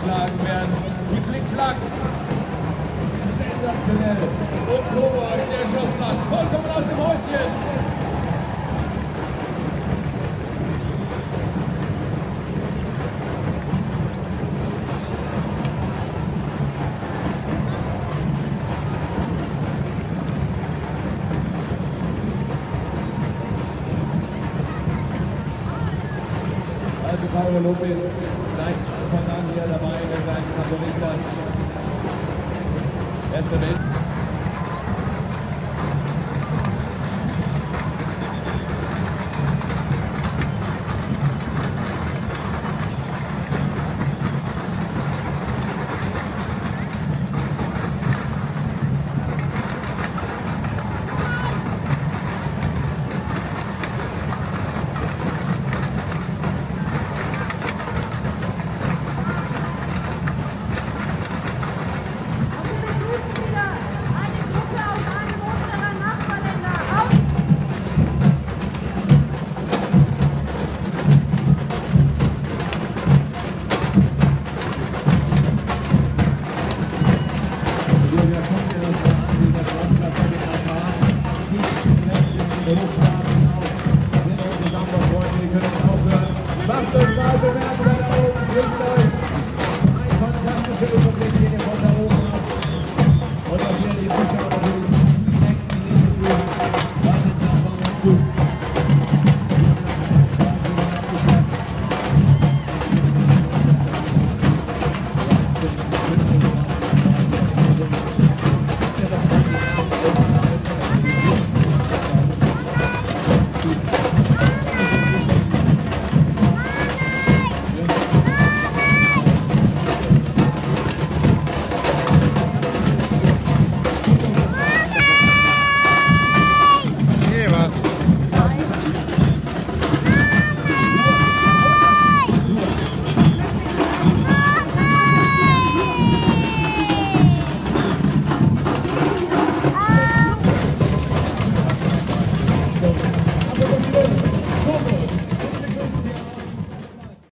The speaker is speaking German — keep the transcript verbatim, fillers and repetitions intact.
geschlagen werden. Die Flickflacks. Sensationell. Und Cowboy, der Schachplatz, vollkommen aus dem Häuschen. Also Paulo Lopez seit Anfang an hier dabei mit seinen Caporistas. Erste Welt. Macht euch mal Bemerkungen auf,